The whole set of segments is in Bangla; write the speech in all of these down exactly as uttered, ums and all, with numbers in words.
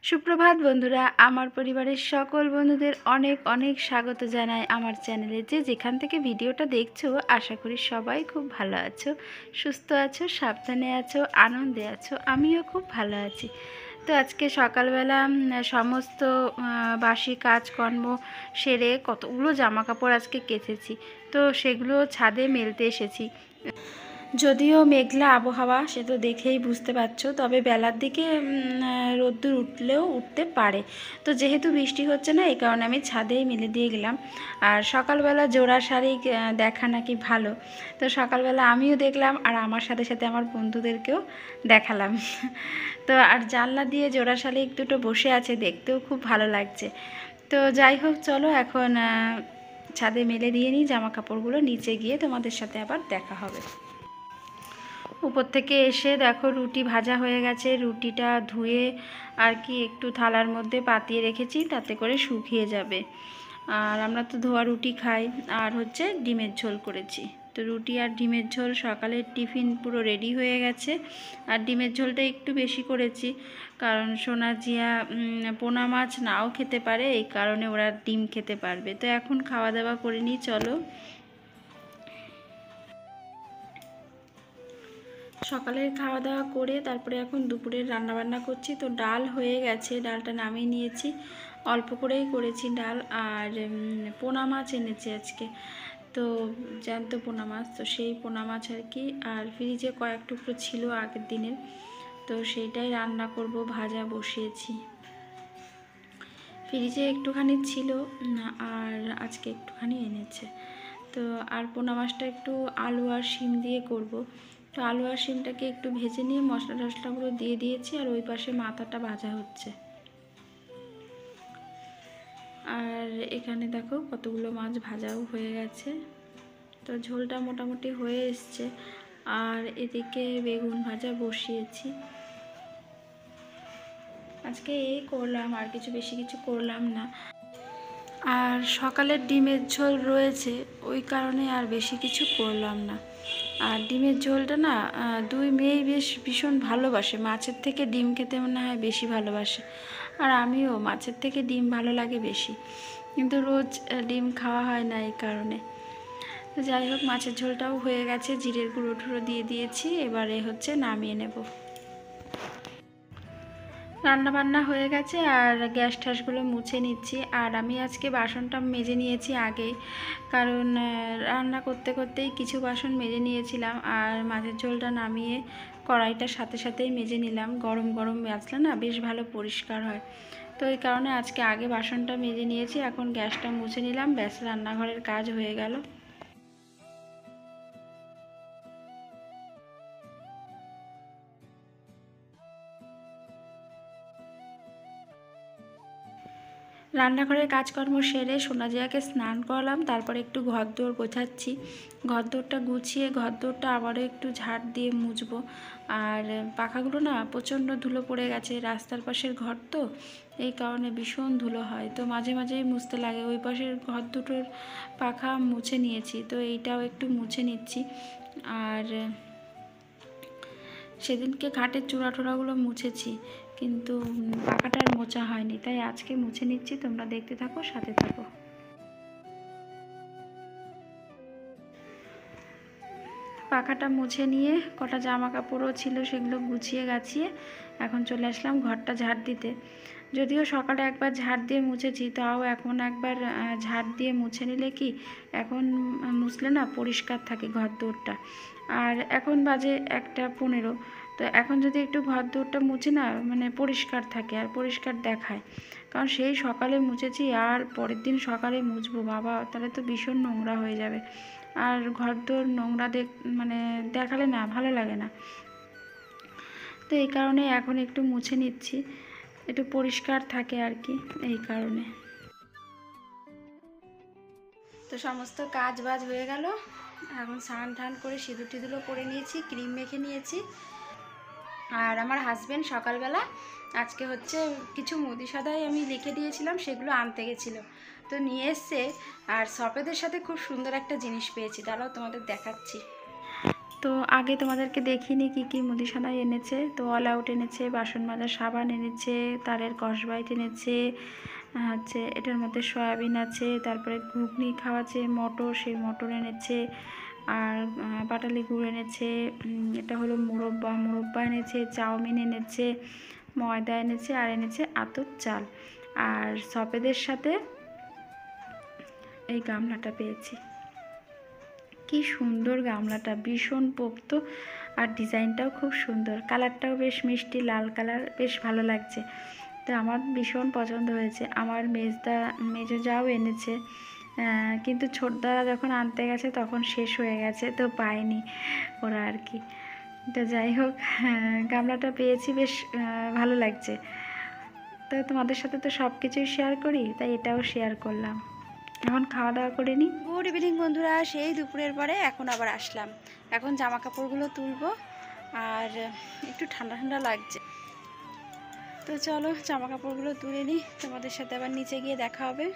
সুপ্রভাত বন্ধুরা, আমার পরিবারের সকল বন্ধুদের অনেক অনেক স্বাগত জানাই আমার চ্যানেলে। যে যেখান থেকে ভিডিওটা দেখছো, আশা করি সবাই খুব ভালো আছো, সুস্থ আছো, সাবধানে আছো, আনন্দে আছো। আমিও খুব ভালো আছি। তো আজকে সকালবেলা সমস্ত বাসি কাজকর্ম সেরে কতগুলো জামা কাপড় আজকে কেচেছি, তো সেগুলো ছাদে মেলতে এসেছি। যদিও মেঘলা আবহাওয়া, সে তো দেখেই বুঝতে পারছো, তবে বেলার দিকে রোদ্দুর উঠলেও উঠতে পারে। তো যেহেতু বৃষ্টি হচ্ছে না, এই কারণে আমি ছাদেই মেলে দিয়ে গেলাম। আর সকালবেলা জোড়া শাড়ি দেখা নাকি ভালো, তো সকালবেলা আমিও দেখলাম আর আমার সাথে সাথে আমার বন্ধুদেরকেও দেখালাম। তো আর জানলা দিয়ে জোড়া শাড়ি দুটো বসে আছে, দেখতেও খুব ভালো লাগছে। তো যাই হোক, চলো এখন ছাদে মেলে দিয়ে নিই জামা কাপড়গুলো, নিচে গিয়ে তোমাদের সাথে আবার দেখা হবে। উপর থেকে এসে দেখো রুটি ভাজা হয়ে গেছে। রুটিটা ধুয়ে আর কি একটু থালার মধ্যে পাতিয়ে রেখেছি, তাতে করে শুকিয়ে যাবে। আর আমরা তো ধোয়া রুটি খাই। আর হচ্ছে ডিমের ঝোল করেছি। তো রুটি আর ডিমের ঝোল, সকালের টিফিন পুরো রেডি হয়ে গেছে। আর ডিমের ঝোলটা একটু বেশি করেছি, কারণ সোনা জিয়া পোনা মাছ নাও খেতে পারে, এই কারণে ওরা ডিম খেতে পারবে। তো এখন খাওয়া দাওয়া করে নিই, চলো। সকালের খাওয়া দাওয়া করে তারপরে এখন দুপুরের রান্নাবান্না করছি। তো ডাল হয়ে গেছে, ডালটা নামিয়ে নিয়েছি, অল্প করেই করেছি ডাল। আর পোনা মাছ এনেছি আজকে, তো জ্যান্ত পোনা মাছ, তো সেই পোনা মাছ আর কি। আর ফ্রিজে কয়েক টুকরো ছিল আগের দিনের, তো সেইটাই রান্না করব, ভাজা বসিয়েছি। ফ্রিজে একটুখানি ছিল আর আজকে একটুখানি এনেছে। তো আর পোনা মাছটা একটু আলু আর শিম দিয়ে করব। তো আলু আর শিমটাকে একটু ভেজে নিয়ে মশলা টশলাগুলো দিয়ে দিয়েছি, আর ওই পাশে মাথাটা ভাজা হচ্ছে। আর এখানে দেখো কতগুলো মাছ ভাজাও হয়ে গেছে। তো ঝোলটা মোটামুটি হয়ে এসছে। আর এদিকে বেগুন ভাজা বসিয়েছি। আজকে এই করলাম, আর কিছু বেশি কিছু করলাম না। আর সকালের ডিমের ঝোল রয়েছে, ওই কারণে আর বেশি কিছু করলাম না। আর ডিমের ঝোলটা না দুই মেয়েই বেশ ভীষণ ভালোবাসে, মাছের থেকে ডিম খেতে মনে হয় বেশি ভালোবাসে। আর আমিও, মাছের থেকে ডিম ভালো লাগে বেশি, কিন্তু রোজ ডিম খাওয়া হয় না, এই কারণে। তো যাই হোক, মাছের ঝোলটাও হয়ে গেছে, জিরের গুঁড়ো টুড়ো দিয়ে দিয়েছি, এবারে হচ্ছে নামিয়ে নেব। রান্না বান্না হয়ে গেছে আর গ্যাস ট্যাসগুলো মুছে নিচ্ছি। আর আমি আজকে বাসনটা মেজে নিয়েছি আগেই, কারণ রান্না করতে করতেই কিছু বাসন মেজে নিয়েছিলাম। আর মাছের ঝোলটা নামিয়ে কড়াইটার সাথে সাথেই মেজে নিলাম, গরম গরম মাজলে না বেশ ভালো পরিষ্কার হয়। তো এই কারণে আজকে আগে বাসনটা মেজে নিয়েছি, এখন গ্যাসটা মুছে নিলাম, ব্যাস রান্নাঘরের কাজ হয়ে গেল। রান্নাঘরের কাজকর্ম সেরে সোনাজিয়াকে স্নান করালাম, তারপরে একটু ঘরদোর গোছাচ্ছি। ঘরদোরটা গুছিয়ে ঘরদোরটা আবারও একটু ঝাড় দিয়ে মুছবো। আর পাখাগুলো না প্রচণ্ড ধুলো পড়ে গেছে, রাস্তার পাশের ঘর তো, এই কারণে ভীষণ ধুলো হয়, তো মাঝে মাঝেই মুছতে লাগে। ওই পাশের ঘর দুটোর পাখা মুছে নিয়েছি, তো এইটাও একটু মুছে নিচ্ছি। আর সেদিনকে ঘাটের চূড়া টোড়াগুলো মুছেছি, কিন্তু পাখাটা আর মোছা হয়নি, তাই আজকে মুছে নিচ্ছি। তোমরা দেখতে থাকো, সাথে থাকো। পাখাটা মুছে নিয়ে কটা জামা কাপড়ও ছিল, সেগুলো গুছিয়ে গাছিয়ে এখন চলে আসলাম ঘরটা ঝাড় দিতে। যদিও সকালে একবার ঝাড় দিয়ে মুছেছি, তাও এখন একবার ঝাড় দিয়ে মুছে নিলে কি, এখন মুছলে না পরিষ্কার থাকে ঘর দৌড়টা। আর এখন বাজে একটা পনেরো, তো এখন যদি একটু ঘর দৌড়টা মুছে না, মানে পরিষ্কার থাকে আর পরিষ্কার দেখায়। কারণ সেই সকালে মুছেছি, আর পরের দিন সকালে মুছবো, বাবা তাহলে তো ভীষণ নোংরা হয়ে যাবে। আর ঘর দৌড় নোংরা দেখ মানে দেখালে না ভালো লাগে না, তো এই কারণে এখন একটু মুছে নিচ্ছি, একটু পরিষ্কার থাকে আর কি, এই কারণে। তো সমস্ত কাজ বাজ হয়ে গেল, এখন স্নান টান করে সিঁদুর টিঁদুরও পরে নিয়েছি, ক্রিম মেখে নিয়েছি। আর আমার হাজব্যান্ড সকালবেলা আজকে হচ্ছে কিছু মুদি সদাই আমি লিখে দিয়েছিলাম, সেগুলো আনতে গেছিলো, তো নিয়ে এসছে। আর সফেদের সাথে খুব সুন্দর একটা জিনিস পেয়েছি, দাঁড়াও তোমাদের দেখাচ্ছি। তো তো আগে তোমাদেরকে দেখিনি কি কি মুদিখানায় এনেছে। তো অল আউট এনেছে, বাসন মাজার সাবান এনেছে, তারের কসবাইট এনেছে, হচ্ছে এটার মধ্যে সয়াবিন আছে, তারপরে ঘুগনি খাওয়া যে মটর, সেই মটর এনেছে, আর পাটালি গুড় এনেছে, এটা হলো মুরব্বা মুরব্বা এনেছে, চাউমিন এনেছে, ময়দা এনেছে, আর এনেছে আতপ চাল। আর সফেদের সাথে এই গামলাটা পেয়েছি। কি সুন্দর গামলাটা, ভীষণ পোক্ত, আর ডিজাইনটাও খুব সুন্দর, কালারটাও বেশ মিষ্টি লাল কালার, বেশ ভালো লাগছে। তো আমার ভীষণ পছন্দ হয়েছে। আমার মেজদা মেজো যাও এনেছে, কিন্তু ছোটদারা যখন আনতে গেছে তখন শেষ হয়ে গেছে, তো পায়নি ওরা আর কি। তো যাই হোক, গামলাটা পেয়েছি, বেশ ভালো লাগছে। তো তোমাদের সাথে তো সব কিছুই শেয়ার করি, তাই এটাও শেয়ার করলাম। এখন খাওয়া দাওয়া করে নিই। গুড ইভিনিং বন্ধুরা, সেই দুপুরের পরে এখন আবার আসলাম। এখন জামা কাপড়গুলো তুলবো, আর একটু ঠান্ডা ঠান্ডা লাগছে। তো চলো জামা কাপড়গুলো তুলে নিই, তোমাদের সাথে আবার নিচে গিয়ে দেখা হবে।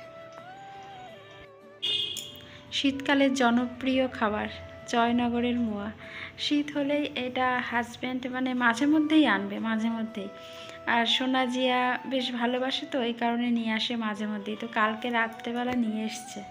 শীতকালের জনপ্রিয় খাবার জয়নগরের মোয়া। শীত হলেই এটা হাজব্যান্ড মানে মাঝে মধ্যেই আনবে, মাঝে মধ্যেই। আর সোনা জিয়া বেশ ভালোবাসে, তো এই কারণে নিয়ে আসে মাঝে মধ্যেই। তো কালকে রাত্রেবেলা নিয়ে এসছে,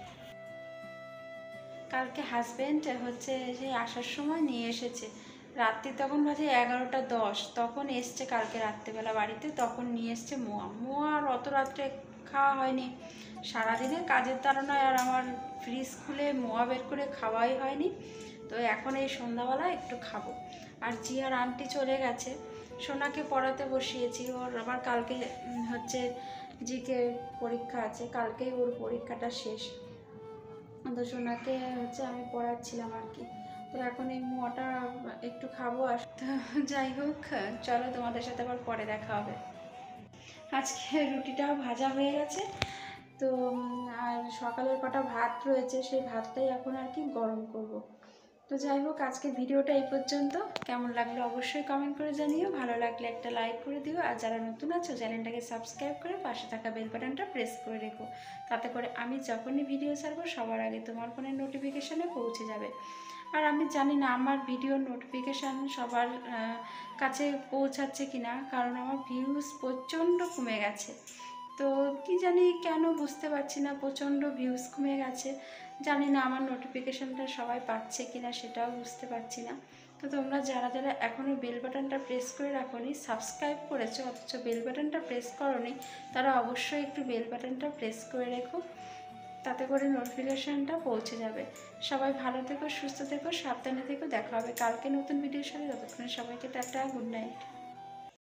কালকে হাজব্যান্ড হচ্ছে যে আসার সময় নিয়ে এসেছে। রাত্রি তখন বাজে এগারোটা দশ, তখন এসছে কালকে রাত্রেবেলা বাড়িতে, তখন নিয়ে এসছে মোয়া। মোয়া আর অত রাত্রে খাওয়া হয়নি, সারাদিনে কাজের তাড়নায় আর আমার ফ্রিজ খুলে মোয়া বের করে খাওয়াই হয়নি। তো এখন এই সন্ধ্যাবেলা একটু খাবো। আর জিয়ার আন্টি চলে গেছে, সোনাকে পড়াতে বসিয়েছি। ওর আবার কালকে হচ্ছে জিকে পরীক্ষা আছে, কালকেই ওর পরীক্ষাটা শেষ। তো সোনাকে হচ্ছে আমি পড়াচ্ছিলাম আর কি। তো এখন এই মোয়াটা একটু খাবো। আর যাই হোক, চলো তোমাদের সাথে আবার পরে দেখা হবে। আজকে রুটিটাও ভাজা হয়ে গেছে, তো আর সকালের কটা ভাত রয়েছে, সেই ভাতটাই এখন আর কি গরম করব। তো যাই হোক, আজকে ভিডিওটা এই পর্যন্ত। কেমন লাগলো অবশ্যই কমেন্ট করে জানিও, ভালো লাগলে একটা লাইক করে দিও, আর যারা নতুন আছো চ্যানেলটাকে সাবস্ক্রাইব করে পাশে থাকা বেল বাটনটা প্রেস করে রেখো, তাতে করে আমি যখনই ভিডিও ছাড়বো সবার আগে তোমার ফোনের নোটিফিকেশানে পৌঁছে যাবে। আর আমি জানি না আমার ভিডিওর নোটিফিকেশান সবার কাছে পৌঁছাচ্ছে কিনা, কারণ আমার ভিউজ প্রচণ্ড কমে গেছে। তো কি জানি কেন বুঝতে পারছি না, প্রচণ্ড ভিউজ কমে গেছে। জানি না আমার নোটিফিকেশানটা সবাই পাচ্ছে কিনা, সেটাও বুঝতে পারছি না। তো তোমরা যারা যারা এখনও বেল বাটনটা প্রেস করে রাখোনি, সাবস্ক্রাইব করেছো অথচ বেল বাটনটা প্রেস করোনি, তারা অবশ্যই একটু বেল বাটনটা প্রেস করে রেখো, তাতে করে নোটিফিকেশানটা পৌঁছে যাবে। সবাই ভালো থেকো, সুস্থ থেকো, সাবধানে থেকো। দেখা হবে কালকে নতুন ভিডিওর সাথে। ততক্ষণে সবাইকে টাটা, গুড নাইট।